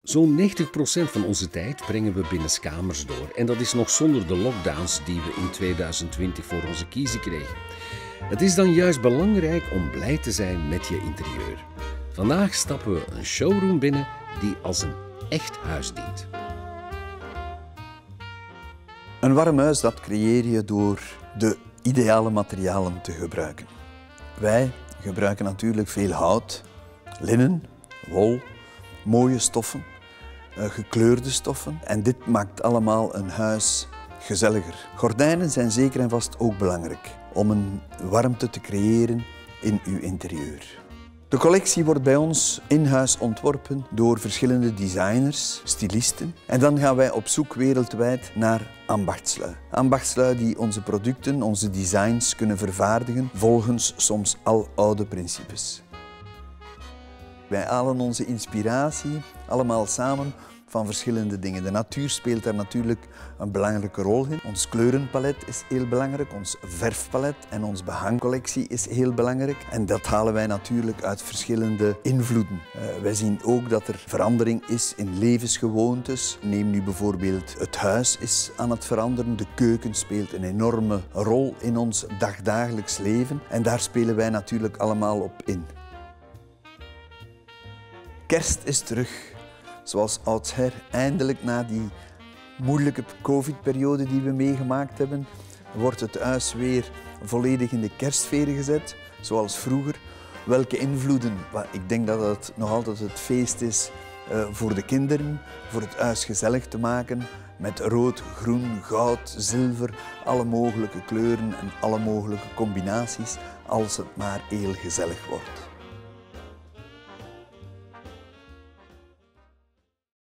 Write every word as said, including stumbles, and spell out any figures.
Zo'n negentig procent van onze tijd brengen we binnenskamers door. En dat is nog zonder de lockdowns die we in tweeduizend twintig voor onze kiezen kregen. Het is dan juist belangrijk om blij te zijn met je interieur. Vandaag stappen we een showroom binnen die als een echt huis dient. Een warm huis dat creëer je door de ideale materialen te gebruiken. Wij gebruiken natuurlijk veel hout, linnen, wol, mooie stoffen, gekleurde stoffen. En dit maakt allemaal een huis gezelliger. Gordijnen zijn zeker en vast ook belangrijk om een warmte te creëren in uw interieur. De collectie wordt bij ons in huis ontworpen door verschillende designers, stylisten. En dan gaan wij op zoek wereldwijd naar ambachtslui. Ambachtslui die onze producten, onze designs kunnen vervaardigen volgens soms aloude principes. Wij halen onze inspiratie allemaal samen van verschillende dingen. De natuur speelt daar natuurlijk een belangrijke rol in. Ons kleurenpalet is heel belangrijk, ons verfpalet en onze behangcollectie is heel belangrijk. En dat halen wij natuurlijk uit verschillende invloeden. Uh, wij zien ook dat er verandering is in levensgewoontes. Neem nu bijvoorbeeld het huis is aan het veranderen. De keuken speelt een enorme rol in ons dagdagelijks leven. En daar spelen wij natuurlijk allemaal op in. Kerst is terug. Zoals oudsher, eindelijk na die moeilijke covid-periode die we meegemaakt hebben, wordt het huis weer volledig in de kerstsfeer gezet, zoals vroeger. Welke invloeden? Ik denk dat het nog altijd het feest is uh, voor de kinderen, voor het huis gezellig te maken, met rood, groen, goud, zilver, alle mogelijke kleuren en alle mogelijke combinaties, als het maar heel gezellig wordt.